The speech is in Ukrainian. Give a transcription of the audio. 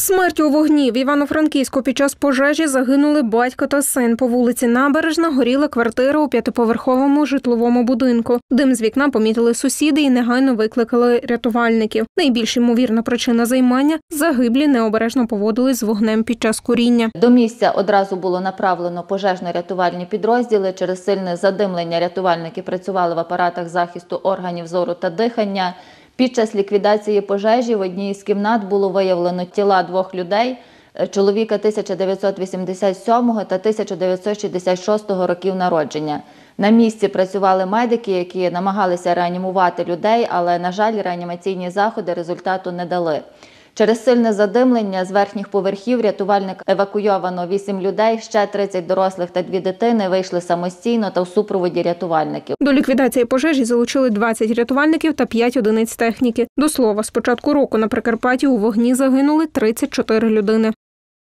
Смертю у вогні. В Івано-Франківську під час пожежі загинули батько та син. По вулиці Набережна горіла квартира у 5-поверховому житловому будинку. Дим з вікна помітили сусіди і негайно викликали рятувальників. Найбільш ймовірна причина займання – загиблі необережно поводились з вогнем під час куріння. До місця одразу було направлено пожежно-рятувальні підрозділи. Через сильне задимлення рятувальники працювали в апаратах захисту органів зору та дихання. Під час ліквідації пожежі в одній із кімнат було виявлено тіла двох людей – чоловіка 1987 та 1966 років народження. На місці працювали медики, які намагалися реанімувати людей, але, на жаль, реанімаційні заходи результату не дали. Через сильне задимлення з верхніх поверхів рятувальник евакуйовано 8 людей, ще 30 дорослих та 2 дитини вийшли самостійно та в супроводі рятувальників. До ліквідації пожежі залучили 20 рятувальників та 5 одиниць техніки. До слова, з початку року на Прикарпатті у вогні загинули 34 людини.